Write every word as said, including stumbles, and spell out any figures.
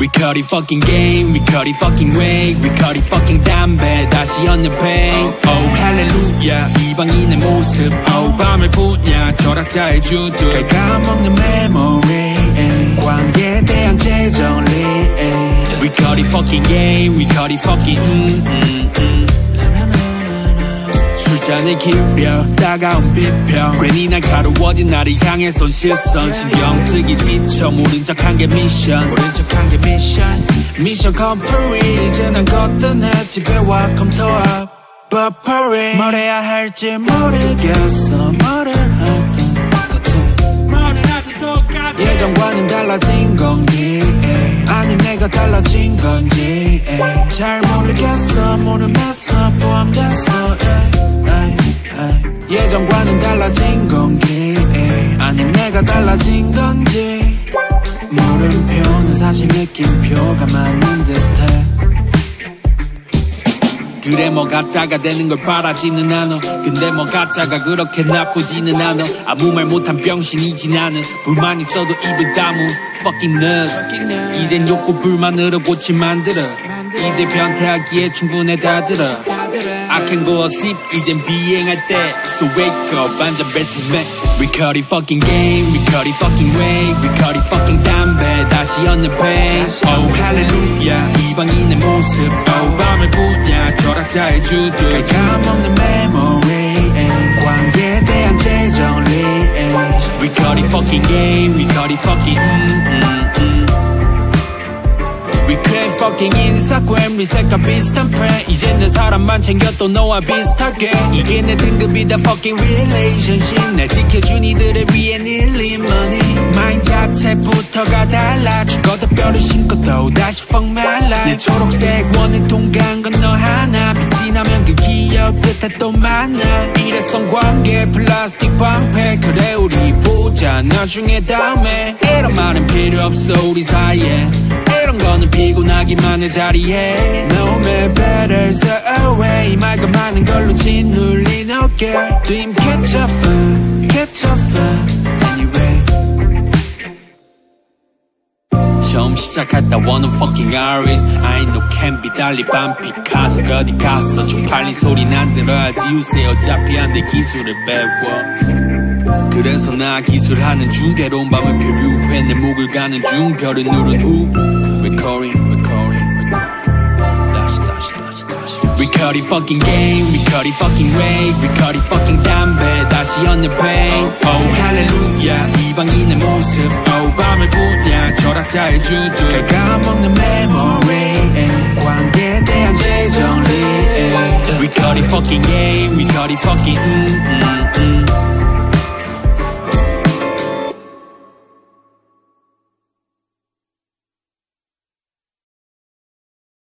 Recording fucking game, recording fucking way, recording fucking 담배 다시 얹는 pain. Oh 할렐루야 이방인의 모습. Oh 밤을 보냐 철학자의 주도. 갉아먹는 memory 관계에 대한 재정리. Recording fucking game, recording fucking 음, 음, 음. 술잔을 기울여 따가운 비평. 괜히 날 가루워진 나를 향해 손 시선. 신경 쓰기 지쳐 모른 척한 게 미션. 모른 척한 게 미션. 미션 컴플릿 이제 난 걷던 해 집에 와 컴퓨터 앞 버퍼링. 뭘 해야 할지 모르겠어. 뭐를 하든 똑같아. 뭐를 하든 똑같아. 예전과는 달라진 건지 아님 내가 달라진 건지 잘 모르겠어. 모르면서 포함됐어. 예전과는 달라진 건지 아님 내가 달라진 건지 물음표는 사실 느낌표가 맞는 듯해. 그래 뭐 가짜가 되는 걸 바라지는 않아. 근데 뭐 가짜가 그렇게 나쁘지는 않아. 아무 말 못한 병신이지 나는. 불만 있어도 입을 다무 fucking nut. 이젠 욕구 불만으로 고침 만들어. 이제 변태하기에 충분해 다 들어. I can go asleep 이젠 비행할 때. So wake up 앉아 뱉으면 Recording fucking game, recording fucking way, recording fucking 담배 다시 얹는 pain. Oh 할렐루야 이방인의 모습. Oh 밤을 보냐 철학자의 주도. 갉아먹는 memory 관계에 대한 재정리. Recording fucking game, recording fucking 음, 음, 음. Recreate fucking Instagram 리셋과 비슷한 프렌. 이젠 내 사람만 챙겨 또 너와 비슷하게. 이게 내 등급이다 fucking relationship. 날 지켜준 이들을 위해 늘린 money. 마인 자체부터가 달라. 죽어도 뼈를 심고 또 다시 fuck my life. 내 초록색 원을 통과한 건 너 하나. 빛이 나면 그 기억 끝에 또 만나. 일회성 관계 플라스틱 방패. 그래 우리 보자 나중에 다음에. 이런 말은 필요 없어 우리 사이에. 이런 거는 피곤하기만 해 자리에. No man better so away. 말과 많은 걸로 짓눌린 어깨. Dream catch up, catch up anyway. 처음 시작할 때 원은 fucking artist. I know can be 달리 반피 가서 어디 갔어. 쪽팔린 소린 안 들어야지 요새 어차피 안 돼 기술을 배워. 그래서 나 기술하는 중 괴로운 밤을 표류해 내 목을 가는 중 별을 누른 후 Recording, recording, recording 다시 다시 다시 다시 Recording fucking game, recording fucking way, recording fucking 담배 다시 얹는 pain. Oh 할렐루야 이방인의 모습. Oh 밤을 보냐 철학자의 주도. 갉아먹는 memory 관계에 대한 재정리. Recording fucking game, recording fucking 음, 음.